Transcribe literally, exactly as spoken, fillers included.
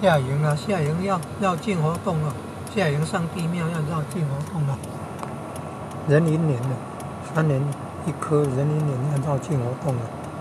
下营了，下营要要进活动了，下营上帝庙要绕进活动了。人银莲的，三年一颗人银莲要绕进活动了。